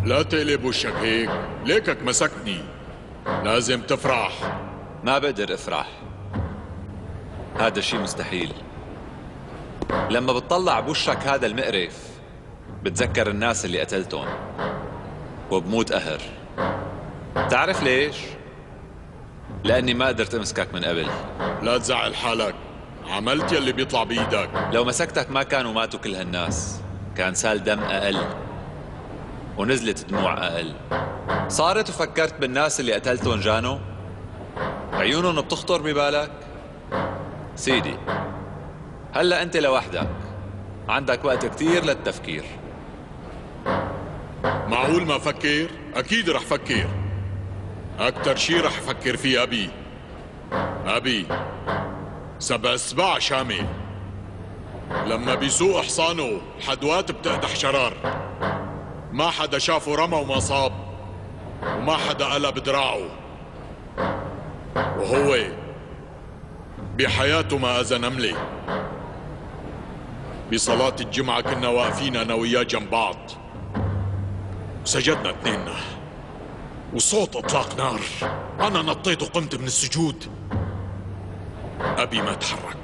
لا تقلب وشك هيك، ليكك مسكني. لازم تفرح. ما بقدر افرح، هذا شيء مستحيل. لما بتطلع بوشك هذا المقرف بتذكر الناس اللي قتلتهم وبموت قهر. تعرف ليش؟ لأني ما قدرت أمسكك من قبل. لا تزعل حالك، عملت يلي بيطلع بإيدك. لو مسكتك ما كانوا ماتوا كل هالناس، كان سال دم أقل ونزلت دموع أقل. صارت وفكرت بالناس اللي قتلتهم جانو؟ عيونهم بتخطر ببالك؟ سيدي، هلأ أنت لوحدك، عندك وقت كتير للتفكير. معقول ما فكر؟ أكيد رح فكر. أكتر شي رح فكر فيه أبي 7 سباع شامل. لما بيسوق حصانه الحدوات بتقدح شرار، ما حدا شافه رمى وما صاب، وما حدا قلب دراعه، وهو بحياته ما أذى نملة. بصلاة الجمعة كنا واقفين أنا وياه جنب بعض، سجدنا اثنيننا وصوت اطلاق نار. انا نطيت وقمت من السجود. ابي ما تحرك.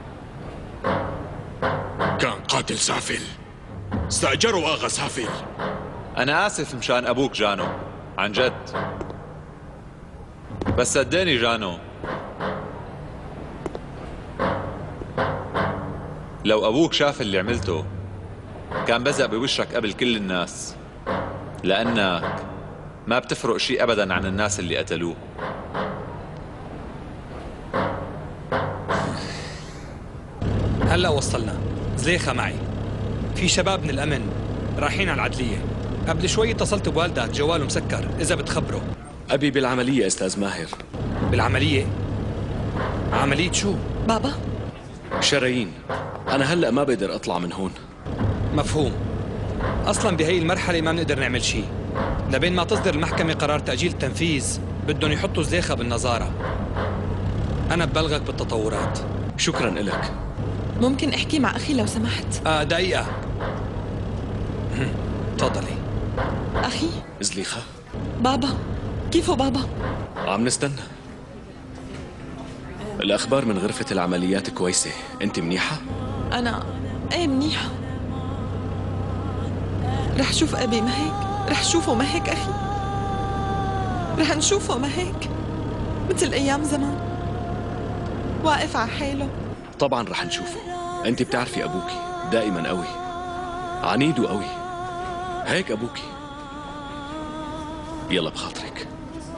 كان قاتل سافل، استأجروا اغا سافل. أنا آسف مشان أبوك جانو، عن جد. بس صدقني جانو، لو أبوك شاف اللي عملته كان بزق بوشك قبل كل الناس، لأنك ما بتفرق شيء أبداً عن الناس اللي قتلوه. هلأ وصلنا. زليخة معي، في شباب من الأمن رايحين على العدلية. قبل شوي اتصلت بوالدك، جواله مسكر، إذا بتخبره. أبي بالعملية أستاذ ماهر. بالعملية؟ عملية شو؟ بابا شرايين. أنا هلأ ما بقدر أطلع من هون. مفهوم. أصلاً بهي المرحلة ما بنقدر نعمل شيء، لبين ما تصدر المحكمة قرار تأجيل التنفيذ. بدهم يحطوا زليخة بالنظارة. أنا ببلغك بالتطورات. شكراً إلك. ممكن أحكي مع أخي لو سمحت؟ دقيقة. تفضلي. أخي زليخة. بابا، كيفه بابا؟ عم نستنى. الأخبار من غرفة العمليات كويسة، أنت منيحة؟ أنا إيه منيحة. رح شوف أبي ما هيك؟ رح شوفه ما هيك أخي؟ رح نشوفه ما هيك؟ مثل أيام زمان واقف على حاله. طبعاً رح نشوفه. أنت بتعرفي أبوكي دائماً قوي، عنيد وقوي، هيك أبوكي. يلا بخاطرك.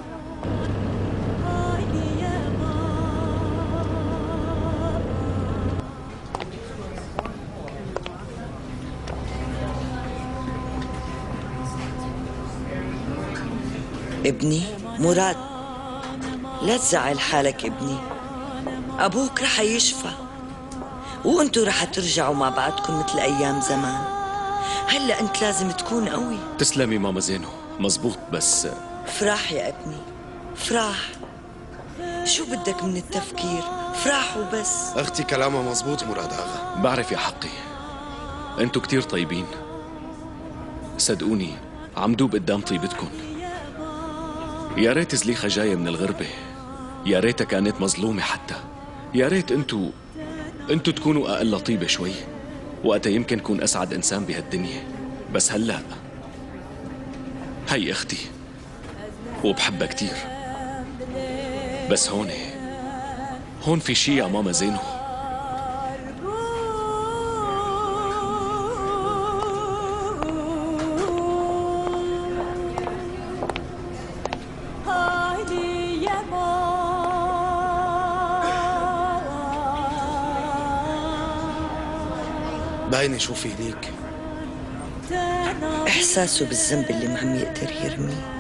ابني مراد، لا تزعل حالك ابني، أبوك رح يشفى وانتو رح ترجعوا مع بعضكم مثل أيام زمان. هلأ أنت لازم تكون قوي. تسلمي ماما زينو، مزبوط. بس افرح يا ابني، افرح. شو بدك من التفكير؟ افرح وبس. أختي كلامها مزبوط مراد آغا. بعرف يا حقي، انتو كتير طيبين، صدقوني عم دوب قدام طيبتكم. يا ريت زليخة جاية من الغربة، يا ريتها كانت مظلومة حتى. يا ريت انتو تكونوا أقل طيبة شوي، وقتها يمكن كون أسعد إنسان بهالدنيا. بس هلأ هي أختي وبحبها كتير. بس هون في شي يا ماما زينو. باينة شو في هنيك. إحساسه بالذنب اللي ما عم يقدر يرميه.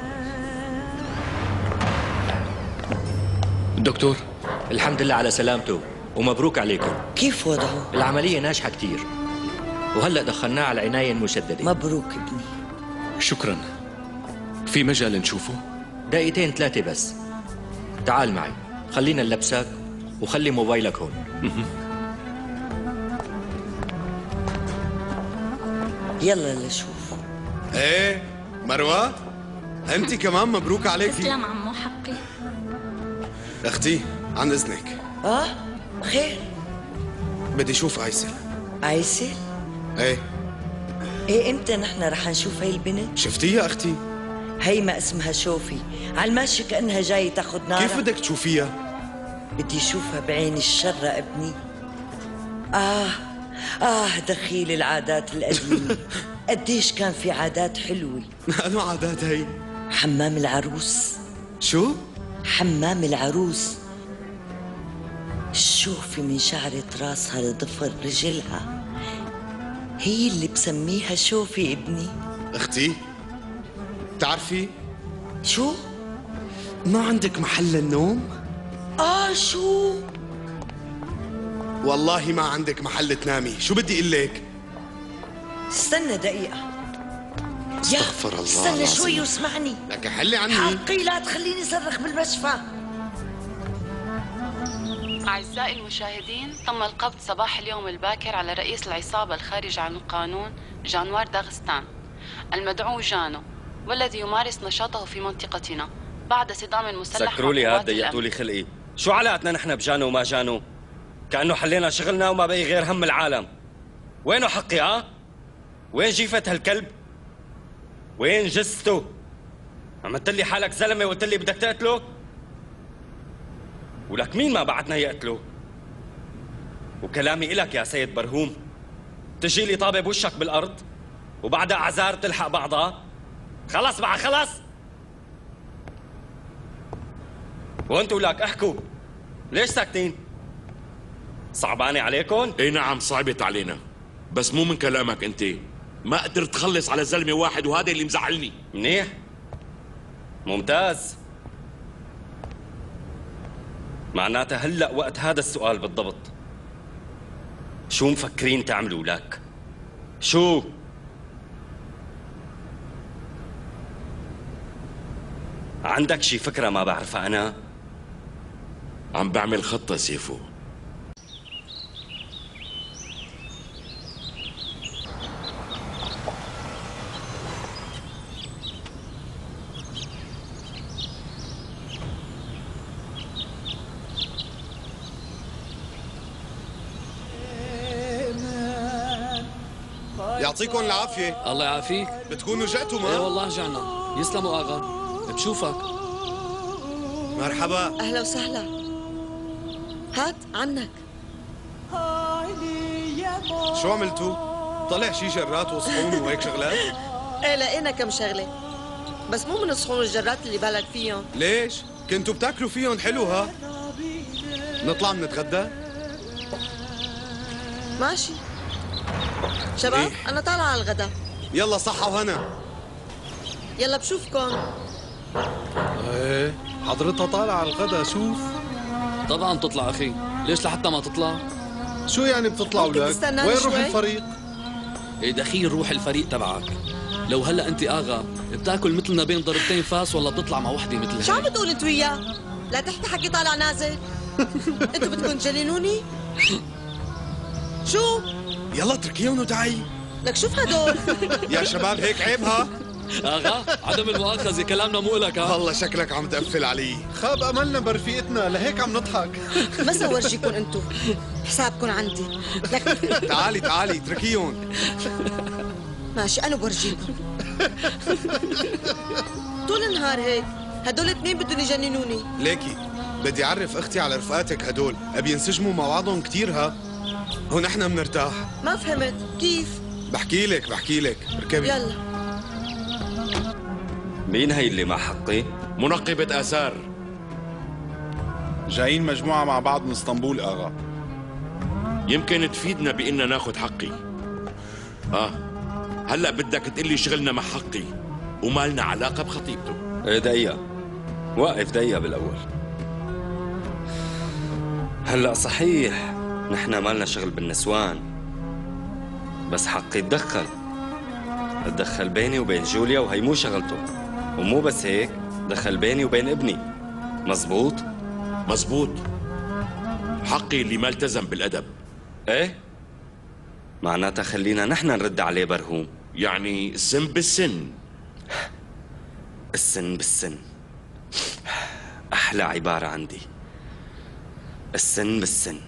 دكتور، الحمد لله على سلامته ومبروك عليكم. كيف وضعه؟ العملية ناجحة كتير، وهلأ دخلناه على العناية المشددة. مبروك ابني. شكرا. في مجال نشوفه؟ دقيقتين 3 بس. تعال معي، خلينا نلبسك وخلي موبايلك هون. يلا لشوف. ايه مروة انت كمان مبروك عليكي. تسلم عمو حقي. اختي عن اذنك. خير؟ بدي اشوف ايسل. ايسل؟ ايه امتى نحن رح نشوف هاي البنت؟ شفتيها اختي؟ هي ما اسمها شوفي، على الماشي كأنها جاي تاخد نار. كيف بدك تشوفيها؟ بدي اشوفها بعين الشر ابني. دخيل العادات القديمة. قديش كان في عادات حلوة. أنو عادات هي؟ حمام العروس. شو؟ حمام العروس. شوفي من شعرة راسها لضفر رجلها، هي اللي بسميها شوفي ابني. اختي بتعرفي شو؟ ما عندك محل النوم؟ شو؟ والله ما عندك محل تنامي. شو بدي اقول لك؟ استنى دقيقة. استغفر الله استنى العظيم. شوي واسمعني. لك حلي عني. حقي لا تخليني صرخ بالمشفى. أعزائي المشاهدين، تم القبض صباح اليوم الباكر على رئيس العصابة الخارج عن القانون جانوار داغستان المدعو جانو، والذي يمارس نشاطه في منطقتنا بعد صدام مسلح. سكروا لي هاد، ضيقتوا لي خلقي. شو علاقتنا نحن بجانو وما جانو؟ كأنه حلينا شغلنا وما بقي غير هم العالم. وينه حقي؟ وين جيفة هالكلب؟ وين جثته؟ عملت لي حالك زلمه وقلت لي بدك تقتله؟ ولك مين ما بعدنا يقتله؟ وكلامي إلك يا سيد برهوم، تجي لي طابة بوشك بالأرض وبعدها أعذار تلحق بعضها. خلص بقى خلص. وانتوا لك احكوا، ليش ساكتين؟ صعبانة عليكم؟ اي نعم صعبت علينا، بس مو من كلامك انت. ما قدرت تخلص على زلمة واحد وهذا اللي مزعلني. منيح، ممتاز. معناتها هلأ وقت هذا السؤال بالضبط. شو مفكرين تعملوا لك؟ شو؟ عندك شي فكرة ما بعرفها أنا؟ عم بعمل خطة سيفو. يعطيكم العافية. الله يعافيك. بتكونوا جأتوا ما؟ ايه والله جعنا. يسلموا اغا، بشوفك. مرحبا. اهلا وسهلا. هات عنك. شو عملتوا؟ طلع شي جرات وصحون وهيك شغلات؟ ايه لقينا كم شغله، بس مو من الصحون والجرات اللي بالك فيهم. ليش؟ كنتوا بتاكلوا فيهم حلو ها؟ نطلع نتغدى؟ ماشي شباب. إيه؟ انا طالعه على الغداء. يلا صحة وهنا. يلا بشوفكم. ايه حضرتها طالعة على الغداء. شوف طبعا تطلع اخي، ليش لحتى ما تطلع؟ شو يعني بتطلعوا ممكن لك؟ تستناني وين روح شوي؟ الفريق؟ ايه دخيل روح الفريق تبعك. لو هلا انت اغا بتاكل مثلنا بين ضربتين فاس، ولا بتطلع مع وحده مثل هيك؟ شو عم بتقول انت وياه؟ لا تحكي حكي طالع نازل. انتوا بدكم تجننوني؟ شو؟ يلا اتركيهم وتعي. لك شوف هدول. يا شباب هيك عيب ها؟ اغا عدم المؤاخذه، كلامنا مو لك ها؟ والله شكلك عم تقفل علي. خاب املنا برفيقتنا لهيك عم نضحك. بس اورجيكم انتوا حسابكم عندي. لك تعالي تعالي اتركيهم. ماشي انا بورجيكم. طول النهار هيك، هدول اثنين بدهم يجننوني. ليكي بدي اعرف اختي على رفقاتك هدول، ابي ينسجموا مع بعضهم كثير ها. هون احنا بنرتاح. ما فهمت كيف؟ بحكي لك اركبي. يلا. مين هي اللي مع حقي؟ منقبة آثار. جايين مجموعة مع بعض من اسطنبول اغا. يمكن تفيدنا بإننا ناخد حقي. هلأ بدك تقلي شغلنا مع حقي وما لنا علاقة بخطيبته. ايه دقيقة، وقف دقيقة بالأول. هلأ صحيح نحن مالنا شغل بالنسوان، بس حقي اتدخل بيني وبين جوليا، وهي مو شغلته. ومو بس هيك، دخل بيني وبين ابني. مزبوط؟ مزبوط. حقي اللي ما التزم بالأدب. ايه؟ معناتها خلينا نحن نرد عليه برهوم. يعني السن بالسن. السن بالسن، أحلى عبارة عندي. السن بالسن.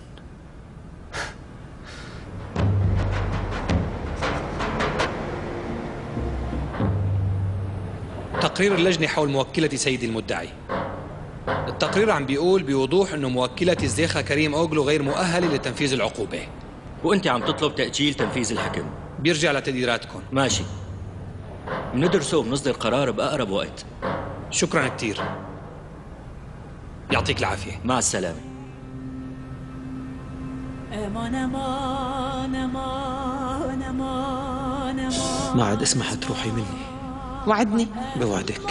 تقرير اللجنة حول موكلة سيدي المدعي. التقرير عم بيقول بوضوح انه موكلة الزيخة كريم اوغلو غير مؤهلة لتنفيذ العقوبة. وانت عم تطلب تأجيل تنفيذ الحكم. بيرجع لتقديراتكم. ماشي، بندرسه وبنصدر قرار بأقرب وقت. شكرا كتير، يعطيك العافية. مع السلامة. ما عاد اسمح تروحي مني. وعدني. بوعدك.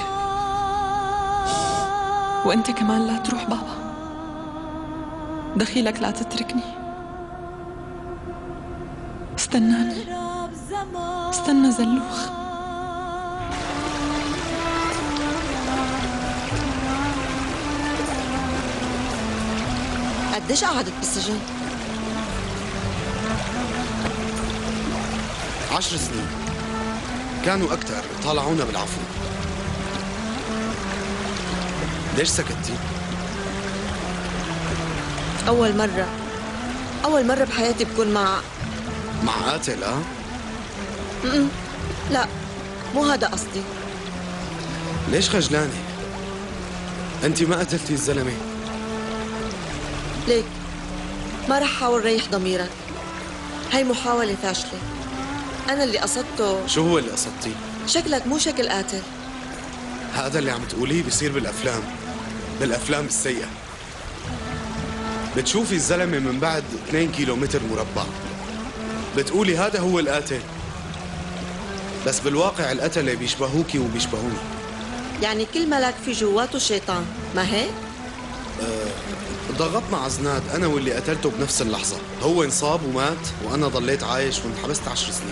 وانت كمان لا تروح بابا، دخيلك لا تتركني. استناني، استنى زلوخ. قديش قعدت بالسجن؟ 10 سنين. كانوا أكتر، طالعونا بالعفو. ليش سكتتي؟ أول مرة بحياتي بكون مع قاتل. لا، مو هذا قصدي. ليش خجلانة؟ أنت ما قتلتي الزلمة. ليك ما رح حاول ريح ضميرك، هاي محاولة فاشلة. أنا اللي قصدته. شو هو اللي قصدتيه؟ شكلك مو شكل قاتل. هذا اللي عم تقوليه بيصير بالأفلام السيئة. بتشوفي الزلمة من بعد 2 كيلومتر مربع بتقولي هذا هو القاتل، بس بالواقع القتلة بيشبهوكي وبيشبهوني. يعني كل ملك في جواته شيطان، ما هيك؟ ضغطنا عزناد أنا واللي قتلته بنفس اللحظة. هو انصاب ومات وأنا ضليت عايش وانحبست 10 سنين.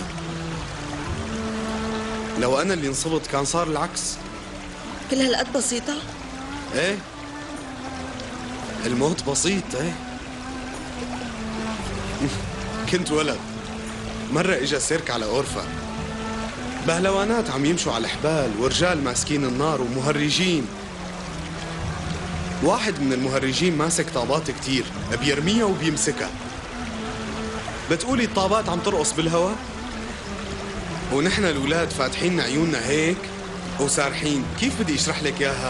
لو أنا اللي انصبت كان صار العكس. كل هالقد بسيطة؟ ايه، الموت بسيط. ايه. كنت ولد، مرة اجا سيرك على أورفا، بهلوانات عم يمشوا على الحبال ورجال ماسكين النار ومهرجين. واحد من المهرجين ماسك طابات كتير، بيرميها وبيمسكها. بتقولي الطابات عم ترقص بالهواء ونحن الأولاد فاتحين عيوننا هيك وسارحين. كيف بدي اشرح لك اياها؟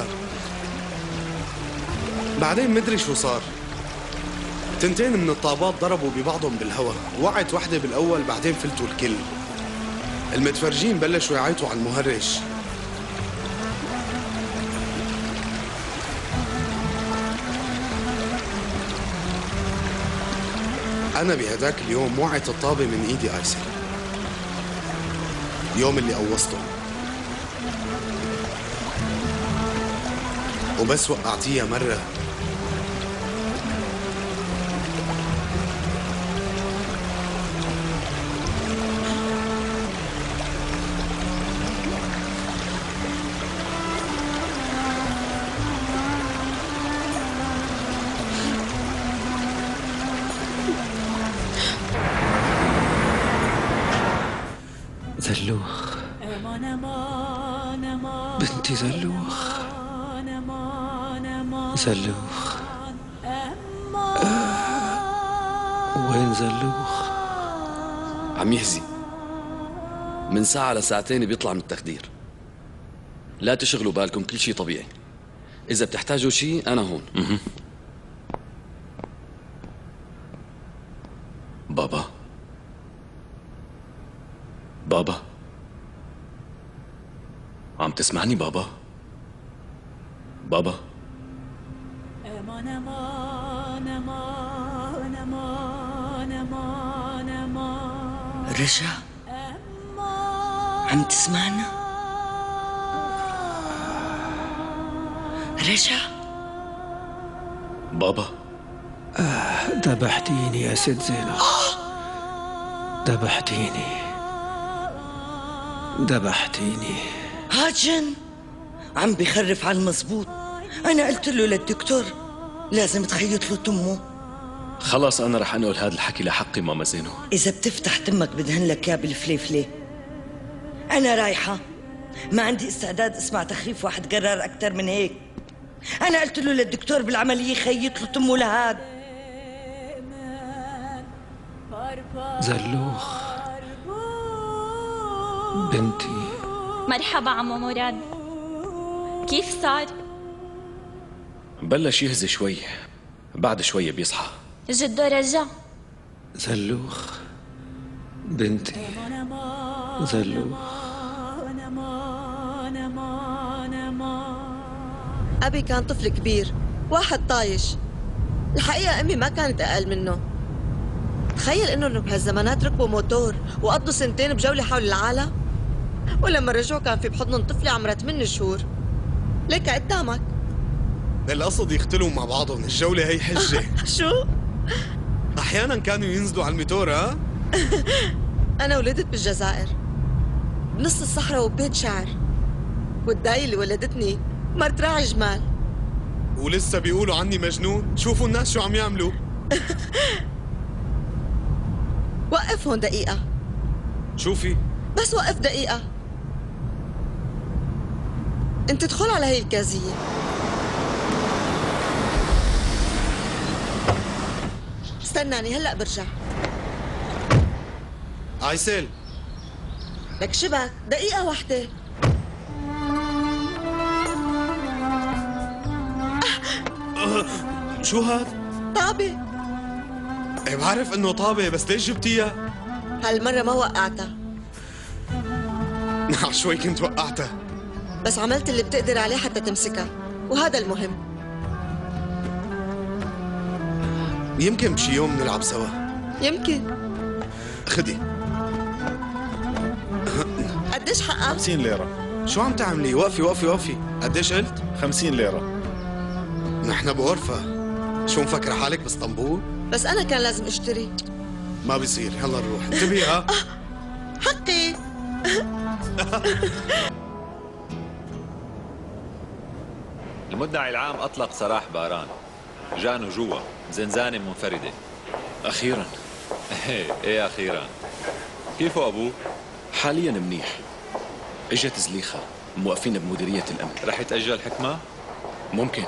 بعدين مدري شو صار، 2 من الطابات ضربوا ببعضهم بالهواء، وقعت وحدة بالأول بعدين فلتوا الكل. المتفرجين بلشوا يعيطوا على المهرج. أنا بهداك اليوم وقعت الطابة من إيدي أيسر، يوم اللي قوصته، وبس وقعتيها مرة زلوخ بنتي زلوخ. زلوخ وين زلوخ؟ عم يهزي من ساعة لساعتين بيطلع من التخدير. لا تشغلوا بالكم، كل شيء طبيعي. إذا بتحتاجوا شيء أنا هون. بابا بابا، عم تسمعني بابا؟ بابا رجع؟ عم تسمعنا؟ رجع؟ بابا ذبحتيني يا ست زينب. ذبحتيني. هاد جن عم بيخرف على المزبوط. أنا قلت له للدكتور لازم تخيط له تمه. خلص أنا رح أنقل هذا الحكي لحقي ماما زينو. إذا بتفتح تمك بدهن لك يا بالفليفلة. أنا رايحة، ما عندي استعداد اسمع تخريف واحد قرار اكثر من هيك. انا قلت له للدكتور بالعمليه خيط له تمه لهاد. زلوخ بنتي. مرحبا عمو مراد، كيف صار؟ بلش يهزي شوي، بعد شوية بيصحى. جده رجع؟ زلوخ بنتي، زلوخ. أبي كان طفل كبير، واحد طايش. الحقيقة أمي ما كانت أقل منه. تخيل إنه بهالزمانات ركبوا موتور وقضوا سنتين بجولة حول العالم، ولما رجعوا كان في بحضنهم طفلة عمرها 8 شهور. ليك قدامك. القصد يختلوا مع بعضهم، الجولة هي حجة. شو؟ أحيانا كانوا ينزلوا على الميتور. ها؟ أنا ولدت بالجزائر بنص الصحراء وببيت شعر، والداي اللي ولدتني مرت راعي جمال. ولسه بيقولوا عني مجنون؟ شوفوا الناس شو عم يعملوا. وقف هون دقيقة. شوفي بس وقف دقيقة. انت ادخل على هي الكازية. استناني هلأ برجع. عايسل لك شبك دقيقة واحدة. شو هاد؟ طابة. ايه بعرف انه طابة، بس ليش جبتيها؟ هالمرة ما وقعتها. شوي كنت وقعتها، بس عملت اللي بتقدر عليه حتى تمسكها، وهذا المهم. يمكن بشي يوم نلعب سوا. يمكن. خدي. قديش حقها؟ 50 ليرة. شو عم تعملي؟ وقفي وقفي وقفي. قديش قلت؟ 50 ليرة. نحن بغرفة. شو مفكرة حالك باسطنبول؟ بس أنا كان لازم أشتري. ما بيصير، يلا نروح. انتبهي. ها؟ حقي. المدعي العام أطلق سراح باران. جانو جوا زنزانة منفردة. أخيراً. إيه أخيراً. كيفه أبوه؟ حالياً منيح. اجت زليخة موقفين بمديرية الأمن. رح يتأجل حكمة؟ ممكن.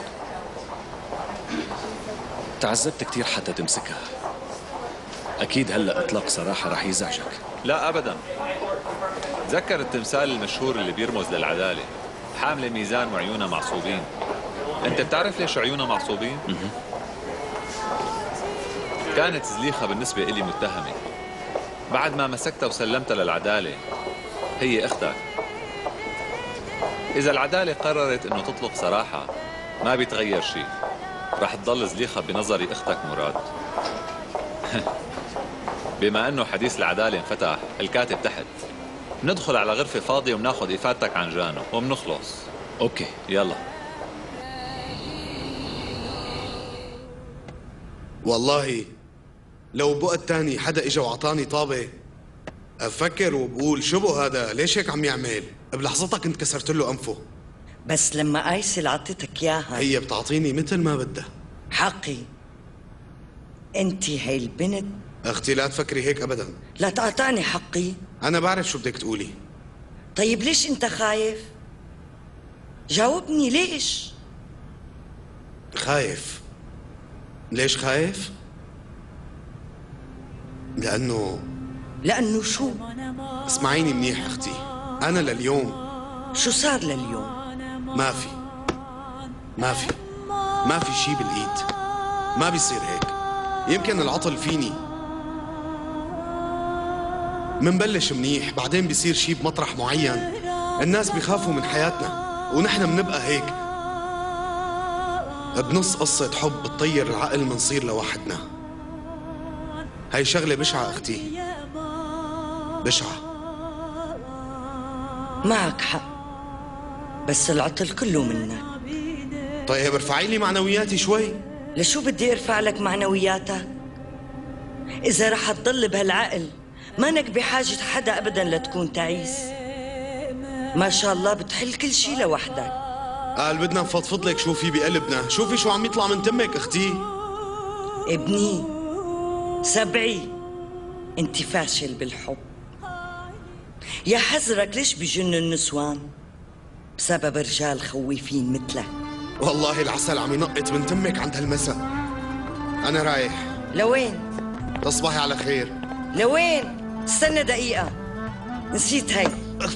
تعذبت كتير حتى تمسكها. أكيد هلأ إطلاق سراحة رح يزعجك. لا أبداً. تذكر التمثال المشهور اللي بيرمز للعدالة، حاملة ميزان وعيونها معصوبين. أنت بتعرف ليش عيونها معصوبين؟ كانت زليخة بالنسبة إلي متهمة. بعد ما مسكتها وسلمتها للعدالة، هي أختك. إذا العدالة قررت إنه تطلق سراحة ما بيتغير شيء. رح تضل زليخة بنظري أختك مراد. بما إنه حديث العدالة انفتح، الكاتب تحت. ندخل على غرفة فاضية وبناخذ إفادتك عن جانو وبنخلص. أوكي يلا. والله لو بوقت تاني حدا اجا وعطاني طابة افكر وبقول شو بو هذا، ليش هيك عم يعمل؟ بلحظتها كنت كسرت له انفه. بس لما ايسل عطيتك اياها هي بتعطيني مثل ما بدها. حقي. انت هي البنت. اختي لا تفكري هيك ابدا. لا تعطاني حقي. انا بعرف شو بدك تقولي. طيب ليش انت خايف؟ جاوبني ليش؟ خايف. ليش خايف؟ لأنه شو؟ اسمعيني منيح أختي، أنا لليوم. شو صار لليوم؟ ما في شي بالإيد. ما بيصير هيك. يمكن العطل فيني. منبلش منيح، بعدين بيصير شي بمطرح معين، الناس بيخافوا من حياتنا ونحن منبقى هيك. بنص قصة حب بتطير العقل منصير لوحدنا. هاي شغلة بشعة أختي، بشعة. معك حق، بس العطل كله منك. طيب ارفعي لي معنوياتي شوي. لشو بدي ارفع لك معنوياتك؟ إذا رح تضل بهالعقل مانك بحاجة حدا أبدا لتكون تعيس. ما شاء الله بتحل كل شي لوحدك. قال بدنا نفضفض لك شو في بقلبنا، شوفي شو عم يطلع من تمك اختي. ابني سبعي، انت فاشل بالحب. يا حزرك ليش بيجنوا النسوان؟ بسبب رجال خويفين مثلك. والله العسل عم ينقط من تمك عند هالمساء. أنا رايح. لوين؟ تصبحي على خير. لوين؟ استنى دقيقة، نسيت هاي.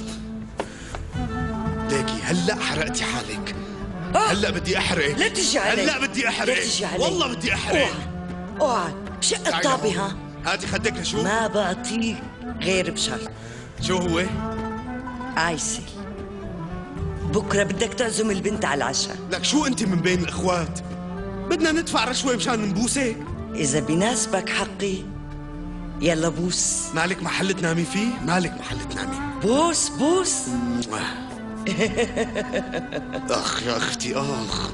ليكي هلأ حرقتي حالك. هلأ بدي أحرق. لا تجي علي. هلأ بدي أحرق. لا تجي علي. والله بدي أحرق. اوعى شق الطابة ها. هاتي خدك لشوف. ما بعطيك غير بشرط. شو هو؟ عايسل، بكرة بدك تعزم البنت على العشاء. لك شو أنت من بين الإخوات؟ بدنا ندفع رشوة مشان نبوسك؟ إذا بيناسبك حقي يلا بوس. مالك محل تنامي فيه؟ مالك محل تنامي. بوس بوس. أخ يا أختي أخ.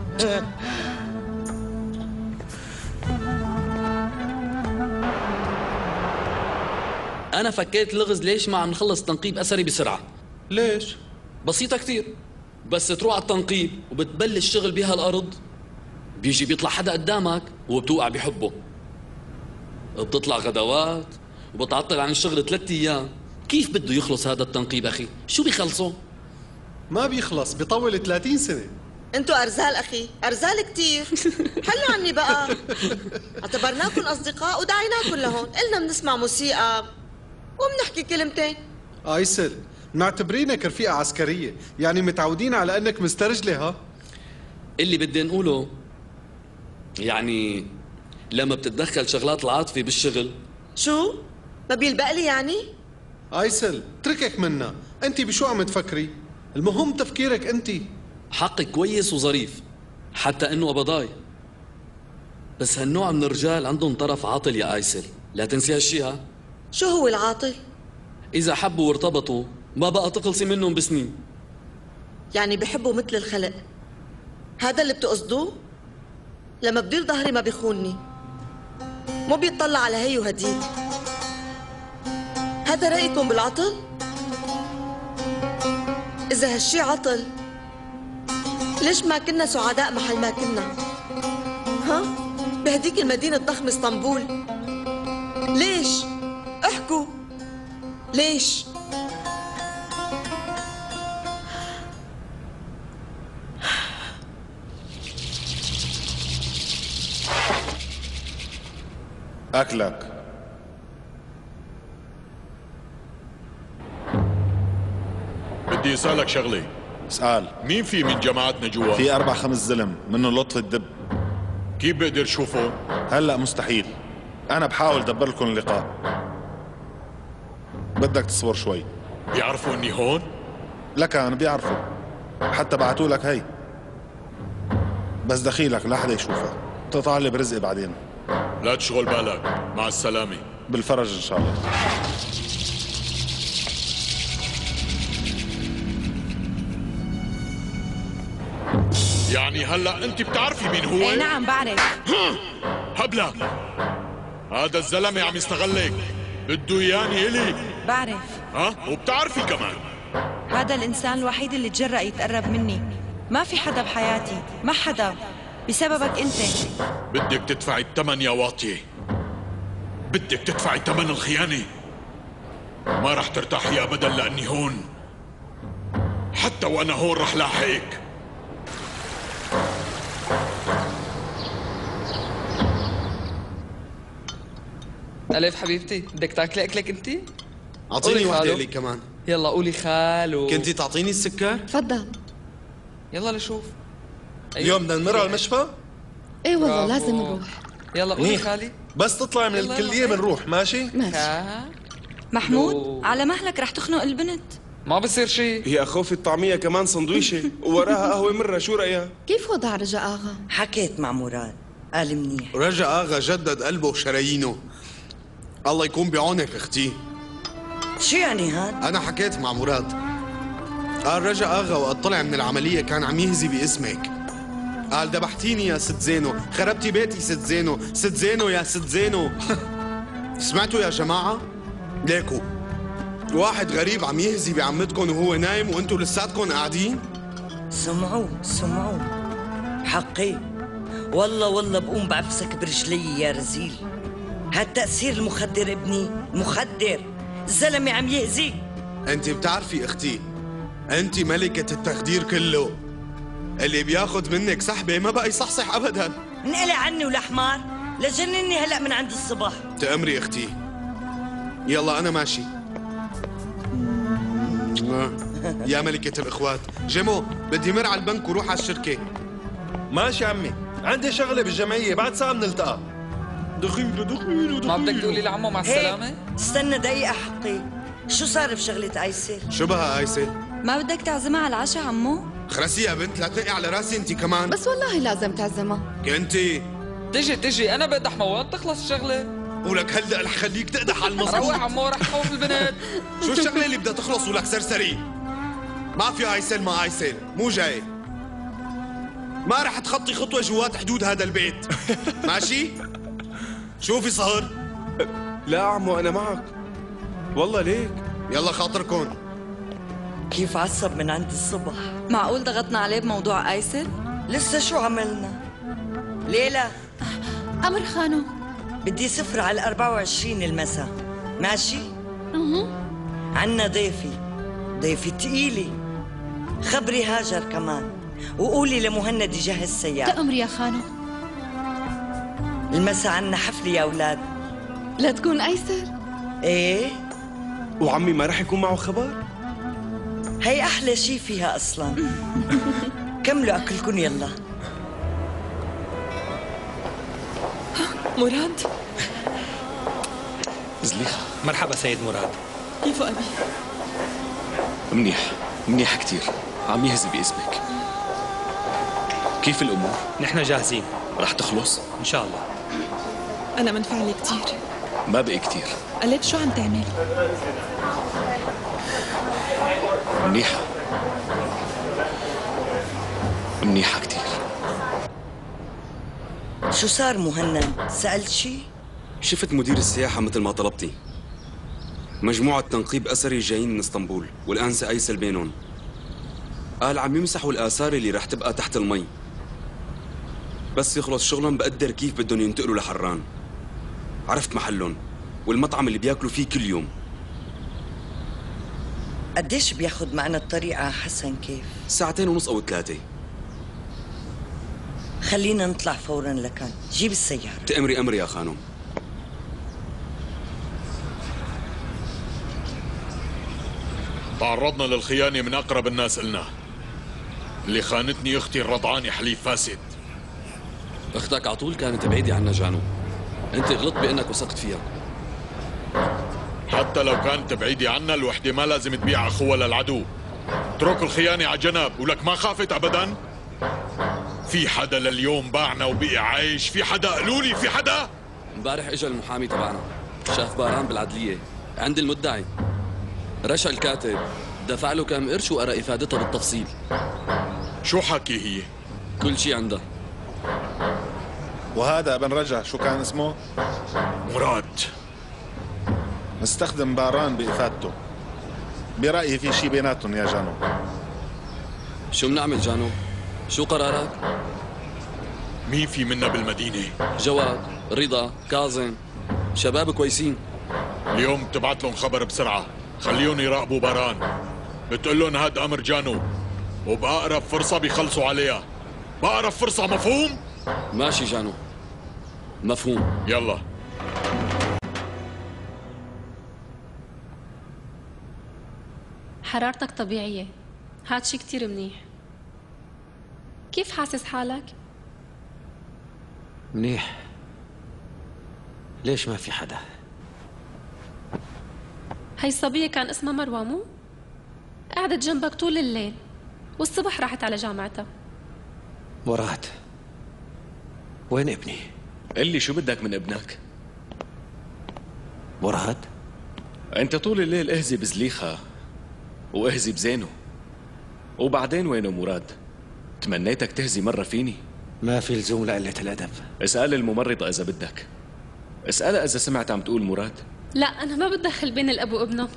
أنا فكيت لغز ليش ما عم نخلص تنقيب أثري بسرعة. ليش؟ بسيطة كتير، بس تروح على التنقيب وبتبلش شغل بهالأرض، بيجي بيطلع حدا قدامك وبتوقع بحبه، بتطلع غدوات وبتعطل عن الشغل 3 أيام. كيف بده يخلص هذا التنقيب أخي؟ شو بيخلصه؟ ما بيخلص، بيطول 30 سنة. انتوا أرزال أخي، أرزال كتير. حلوا عني بقى. اعتبرناكم أصدقاء ودعيناكم لهون، قلنا بنسمع موسيقى وبنحكي كلمتين. آيسل، معتبرينك رفيقة عسكرية، يعني متعودين على أنك مسترجلة ها؟ اللي بدي نقوله يعني لما بتتدخل شغلات العاطفة بالشغل. شو؟ ما بيلبق لي يعني؟ آيسل، تركك منا، أنت بشو عم تفكري؟ المهم تفكيرك أنت. حقك كويس وظريف، حتى إنه قبضاي، بس هالنوع من الرجال عندهم طرف عاطل يا آيسل، لا تنسي هالشي ها؟ شو هو العاطل؟ إذا حبوا وارتبطوا ما بقى تخلصي منهم بسنين. يعني بحبوا مثل الخلق، هذا اللي بتقصدوه؟ لما بدير ظهري ما بيخونني، مو بيطلع على هي وهديك. هذا رأيكم بالعطل؟ إذا هالشي عطل ليش ما كنا سعداء محل ما كنا؟ ها؟ بهديك المدينة الضخمة اسطنبول. ليش؟ احكوا ليش؟ أكلك. بدي اسألك شغلة. اسأل. مين في من جماعتنا جوا؟ في 4-5 زلم منه لطف الدب. كيف بقدر شوفه؟ هلا مستحيل، أنا بحاول دبر لكم اللقاء، بدك تصبر شوي. بيعرفوا إني هون؟ لك أنا بيعرفوا، حتى بعتوا لك هي، بس دخيلك لا حدا يشوفك، تطلع لي برزقي بعدين. لا تشغل بالك، مع السلامة. بالفرج إن شاء الله. يعني هلا انت بتعرفي مين هو؟ ايه نعم بعرف. هبلة، هذا الزلمة عم يستغلك، بده اياني الي. بعرف. ها؟ وبتعرفي كمان هذا الانسان الوحيد اللي تجرأ يتقرب مني، ما في حدا بحياتي، ما حدا، بسببك انت. بدك تدفعي الثمن يا واطية، بدك تدفعي ثمن الخيانة. ما رح ترتاحي ابدا لاني هون، حتى وانا هون رح لاحقك. ألف حبيبتي، بدك تاكلي أكلك أنت؟ أعطيني واحدة لي كمان. يلا قولي خالو. كنتي تعطيني السكر؟ تفضل. يلا لشوف. اليوم بدنا نمر على المشفى؟ ايه والله لازم نروح. يلا قولي خالي. بس تطلع من الكلية بنروح، ماشي؟ ماشي. محمود على مهلك رح تخنق البنت. ما بصير شيء. يا خوفي الطعمية كمان سندويشة ووراها قهوة مرة، شو رأيها؟ كيف وضع رجا آغا؟ حكيت مع مراد، قال منيح. رجا آغا جدد قلبه وشرايينه. الله يكون بعونك اختي. شو يعني هاد؟ أنا حكيت مع مراد، قال رجا آغا وقت طلع من العملية كان عم يهزي باسمك. قال دبحتيني يا ست زينو، خربتي بيتي ست زينو، ست زينو يا ست زينو. سمعتوا يا جماعة؟ ليكو واحد غريب عم يهزي بعمتكم وهو نايم وانتوا لساتكم قاعدين. سمعوا حقي، والله بقوم بعفسك برجلي يا رزيل. هالتأثير المخدر ابني، مخدر، الزلمة عم يأذيك. انت بتعرفي اختي، انت ملكة التخدير كله. اللي بياخد منك سحبة ما بقى يصحصح ابدا. انقلع عني ولا حمار، لجنني هلا من عند الصبح. تأمري اختي. يلا انا ماشي. يا ملكة الاخوات، جيمو بدي مر على البنك وروح على الشركة. ماشي عمي، عندي شغلة بالجمعية، بعد ساعة بنلتقى. دخيل ما بدك تقولي لعمو مع السلامة؟ استنى دقيقة حقي، شو صار بشغلة ايسل؟ شو بها ايسل؟ ما بدك تعزمها على العشاء عمو؟ خرسي يا بنت، لا تنقي على راسي انت كمان. بس والله لازم تعزمها. انتي تجي انا بدح مواد تخلص الشغلة. ولك هلدا رح خليك تقدح على المظبوط. روح عمو رح خوف البنات. شو الشغلة اللي بدها تخلص ولك سرسري؟ ما في ايسل ما ايسل، مو جاي. ما رح تخطي خطوة جوات حدود هذا البيت. ماشي؟ شو في صهر؟ لا عمو أنا معك. والله ليك. يلا خاطركم. كيف عصب من عند الصبح؟ معقول ضغطنا عليه بموضوع ايسل؟ لسه شو عملنا؟ ليلى أمر خانو، بدي صفر على 24 المساء، ماشي؟ عنا ضيفي تقيلي. خبري هاجر كمان وقولي لمهند يجهز سيارة. تأمري يا خانو. المساء عنا حفلة يا أولاد. لا تكون أيسر؟ إيه. وعمي ما رح يكون معه خبر؟ هي أحلى شي فيها أصلاً. كملوا أكلكم يلا. مراد. زليخة. مرحبا سيد مراد. كيف أبي؟ منيح كتير، عم يهزي باسمك. كيف الأمور؟ نحن جاهزين. رح تخلص؟ إن شاء الله. أنا منفع لي كتير. ما بقي كتير. قلت شو عم تعمل؟ منيحة كتير. شو صار مهند؟ سألت شي؟ شفت مدير السياحة مثل ما طلبتي. مجموعة تنقيب أثري جايين من اسطنبول والآنسة أيسل بينهم. قال عم يمسحوا الآثار اللي رح تبقى تحت المي. بس يخلص شغلهم بقدر كيف بدهم ينتقلوا لحران. عرفت محلهم والمطعم اللي بياكلوا فيه كل يوم. قديش بياخد معنا الطريقة حسن كيف؟ 2.5 أو 3. خلينا نطلع فورا لكان، جيب السيارة. تأمري أمري يا خانم. تعرضنا للخيانة من أقرب الناس إلنا. اللي خانتني أختي الرضعانة حليف فاسد. اختك عطول كانت بعيدة عنا جانو. انت غلطت بانك وثقت فيها. حتى لو كانت بعيدة عنا، الوحدة ما لازم تبيع أخوها للعدو. اترك الخيانة على جنب، ولك ما خافت أبدا؟ في حدا لليوم باعنا وبقي عايش؟ في حدا قالولي في حدا؟ امبارح اجى المحامي تبعنا، شاف باران بالعدلية عند المدعي. رشا الكاتب دفع له كم قرش وقرا افادتها بالتفصيل. شو حكي هي؟ كل شي عندها. وهذا ابن رجا شو كان اسمه؟ مراد. مستخدم باران بإفادته. برأيي في شي بيناتهم يا جانو. شو بنعمل جانو؟ شو قرارك؟ مين في منا بالمدينة؟ جواد، رضا، كاظم، شباب كويسين. اليوم بتبعت لهم خبر بسرعة، خليهم يراقبوا باران. بتقول لهم هاد أمر جانو، وبأقرب فرصة بيخلصوا عليها. بأقرب فرصة، مفهوم؟ ماشي جانو، مفهوم. يلا. حرارتك طبيعية، هاد شي كتير منيح. كيف حاسس حالك؟ منيح. ليش ما في حدا؟ هي الصبية كان اسمها مروة مو؟ قعدت جنبك طول الليل والصبح راحت على جامعتها. مراد، وين ابني؟ قل لي شو بدك من ابنك؟ مراد؟ انت طول الليل اهزي بزليخة واهزي بزينو، وبعدين وينه مراد؟ تمنيتك تهزي مرة فيني. ما في لزوم لقلة الأدب. اسأل الممرضة إذا بدك. اسألها إذا سمعت عم تقول مراد. لا، أنا ما بتدخل بين الأب وابنه.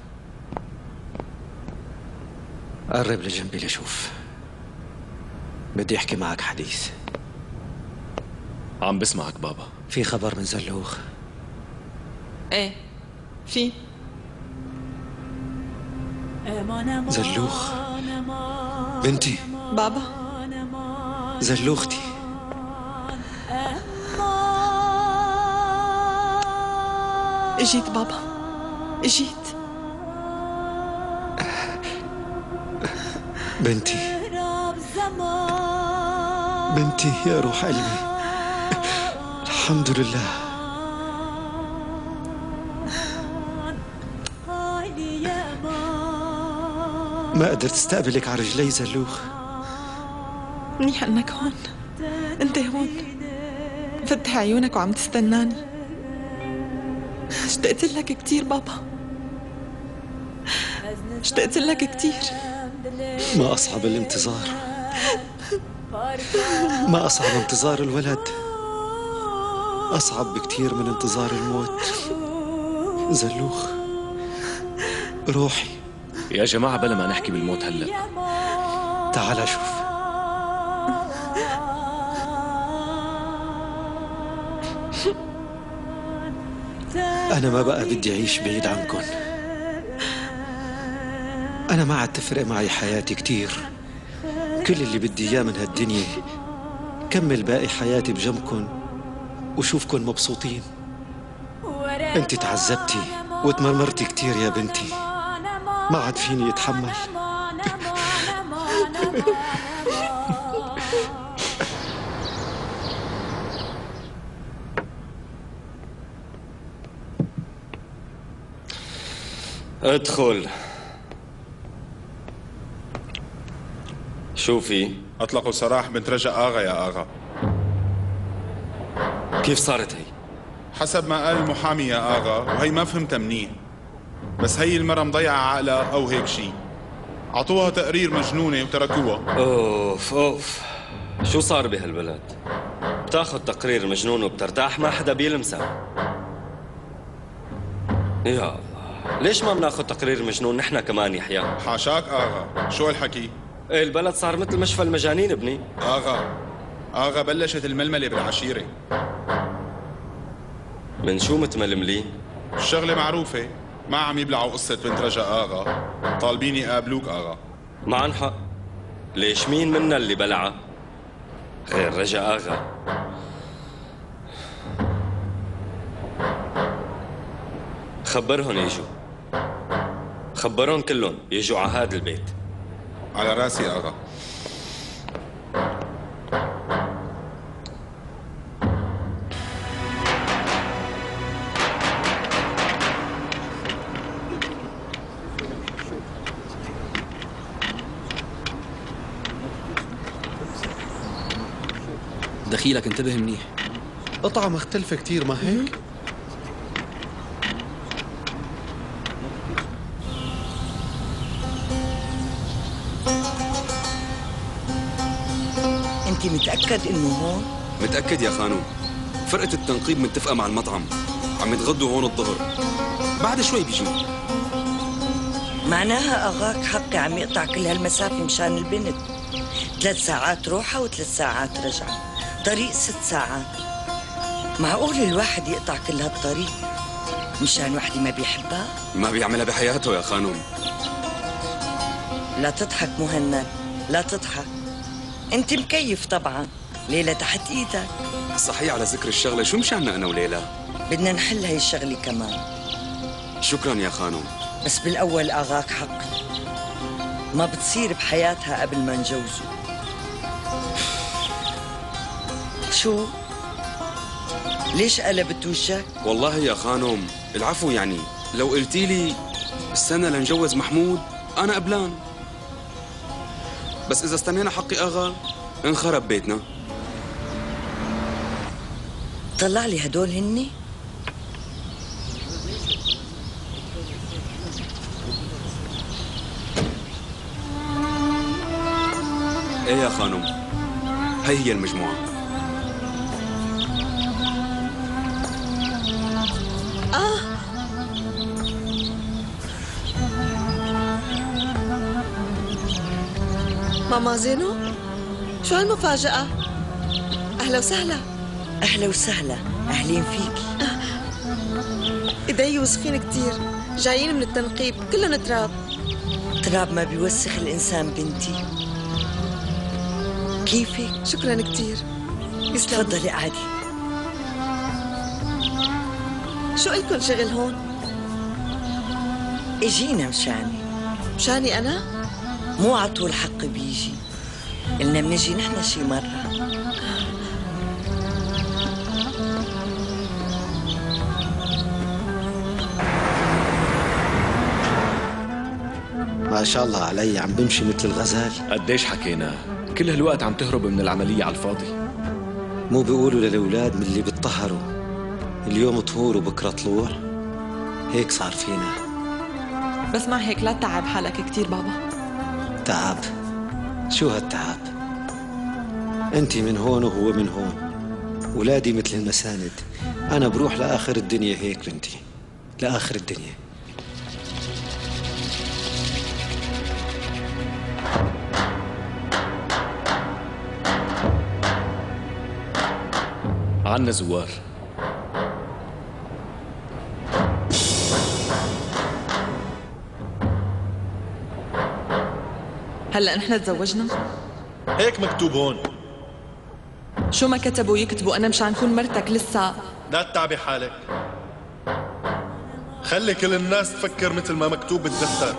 قرب لجنبي لشوف، بدي أحكي معك حديث. عم بسمعك بابا. في خبر من زلوخ؟ ايه في. زلوخ بنتي. بابا. زلوختي. اجيت بابا، اجيت. بنتي بنتي يا روح قلبي، الحمد لله. ما قدرت استقبلك على رجلي زلوخ. منيح انك هون، انت هون فتح عيونك وعم تستناني. اشتقت لك كثير بابا، اشتقت لك كثير. ما أصعب الانتظار، ما أصعب انتظار الولد، أصعب بكثير من انتظار الموت. زلوخ روحي. يا جماعة بلا ما نحكي بالموت هلأ، تعال شوف. أنا ما بقى بدي أعيش بعيد عنكن. أنا ما عاد تفرق معي حياتي كتير. كل اللي بدي إياه من هالدنيا كمل باقي حياتي بجنبكن وشوفكن مبسوطين. أنت تعذبتي وتمرمرتي كتير يا بنتي، ما عاد فيني أتحمل. ادخل. شو في؟ اطلقوا سراح بنت رجا اغا يا اغا. كيف صارت هي؟ حسب ما قال المحامي يا اغا، وهي ما فهمتها منيح، بس هي المرة مضيعة عقلها او هيك شيء. عطوها تقرير مجنونة وتركوها. اوف اوف، شو صار بهالبلد؟ بتاخذ تقرير مجنون وبترتاح، ما حدا بيلمسها. يا الله، ليش ما بناخذ تقرير مجنون نحن كمان يحيى؟ حاشاك اغا، شو هالحكي؟ ايه البلد صار مثل مشفى المجانين ابني. اغا بلشت الململة بالعشيرة. من شو متململين؟ الشغلة معروفة، ما عم يبلعوا قصة بنت رجا اغا، طالبين يقابلوك اغا. معن حق. ليش مين منا اللي بلعها؟ غير رجا اغا. خبرهم يجوا، خبرهم كلهم يجوا على هذا البيت. على راسي اغا. دخيلك انتبه منيح. قطعة مختلفة كتير ما هيك؟ انت متأكد انه هون؟ متأكد يا خانوم. فرقة التنقيب متفقة مع المطعم، عم يتغدوا هون الظهر، بعد شوي بيجوا. معناها اغاك حقي عم يقطع كل هالمسافة مشان البنت. 3 ساعات روحة و3 ساعات رجعة، طريق 6 ساعات. معقول الواحد يقطع كل هالطريق مشان وحدة ما بيحبها؟ ما بيعملها بحياته يا خانوم. لا تضحك مهند، لا تضحك. انت مكيف طبعا، ليلى تحت ايدك. صحيح، على ذكر الشغلة، شو مشاننا أنا وليلى؟ بدنا نحل هاي الشغلة كمان. شكرا يا خانوم. بس بالأول أغاك حقي، ما بتصير بحياتها قبل ما نجوزه. شو؟ ليش قلبت وجهك؟ والله يا خانوم العفو، يعني لو قلتي لي السنة لنجوز محمود أنا قبلان، بس إذا استنينا حقي أغا انخرب بيتنا. طلع لي هدول هني. ايه يا خانم، هي المجموعة. ماما زينو، شو هالمفاجأة؟ أهلا وسهلا. أهلا وسهلا، أهلين فيكي. إيدي وسخين كتير، جايين من التنقيب، كلهم تراب. التراب ما بيوسخ الإنسان بنتي. كيفك؟ شكرا كتير. تفضلي قعدي. شو إلكن شغل هون؟ اجينا مشاني. مشاني أنا؟ مو على طول حق بيجي، قلنا بنجي نحن شي مرة. ما شاء الله علي عم بمشي مثل الغزال. قديش حكينا؟ كل هالوقت عم تهرب من العملية على الفاضي. مو بيقولوا للأولاد من اللي بيتطهروا اليوم طهور وبكرة طلوع؟ هيك صار فينا. بس مع هيك لا تتعب حالك كتير بابا. تعب؟ شو هالتعب؟ انت من هون وهو من هون، ولادي مثل المساند. انا بروح لآخر الدنيا هيك بنتي، لآخر الدنيا. عنا زوار. هلا نحن تزوجنا؟ هيك مكتوب هون. شو ما كتبوا يكتبوا، أنا مشان كون مرتك لسه. لا تتعبي حالك، خلي كل الناس تفكر مثل ما مكتوب بالدفتر.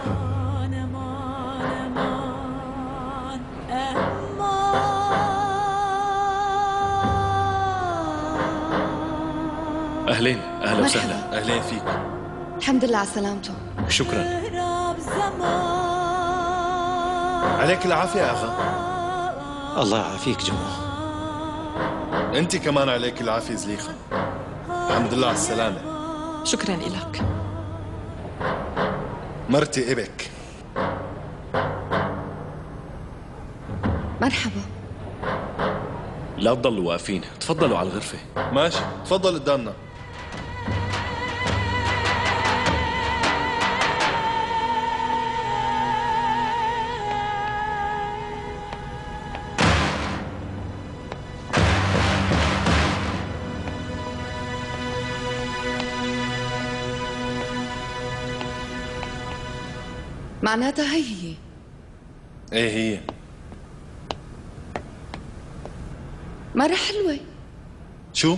أهلين، أهلا وسهلا. أهلين فيك. الحمد لله على سلامته. شكرا. عليك العافية يا أخا. الله يعافيك جمو. أنت كمان عليك العافية زليخة. الحمد لله على السلامة. شكرا إلك. مرتي إبك. مرحبا. لا تضلوا واقفين، تفضلوا على الغرفة. ماشي، تفضل قدامنا. معناتها هي ايه هي مرة حلوة. شو؟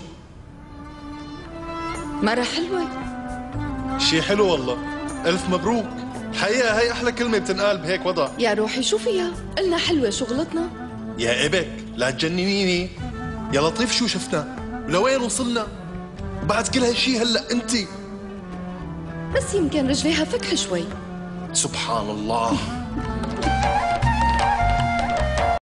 مرة حلوة. شي حلو والله. ألف مبروك. الحقيقة هي أحلى كلمة بتنقال بهيك وضع. يا روحي شو فيها؟ قلنا حلوة شغلتنا. يا إبك لا تجننيني. يا لطيف شو شفنا؟ ولوين وصلنا؟ وبعد كل هالشي هلا أنت. بس يمكن رجليها فكحة شوي. سبحان الله.